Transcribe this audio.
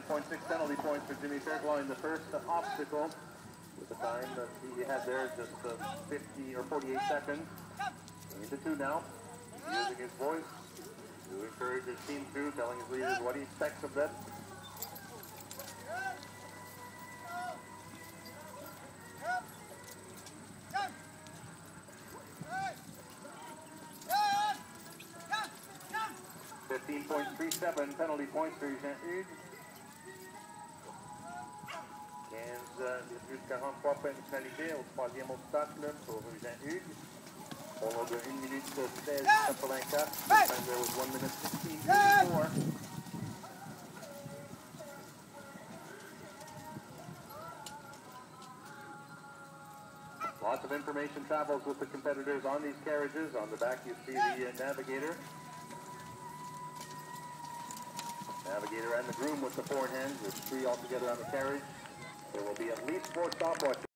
6.6 penalty points for Jimmy Fairclough in the first obstacle. With the time that he had there, just 50 or 48 seconds. Into two now. He's using his voice to encourage his team through, telling his leaders what he expects of them. .37 penalty points for Jean-Hugues. 15,43 pénalité au troisième obstacle pour Jean-Hugues. Au de 1 minute 16,84. And there was 1 minute 16.54. Lots of information travels with the competitors on these carriages. On the back you see the navigator. Navigator and the groom with the four hands. There's three altogether on the carriage. There will be at least 4 stopwatches.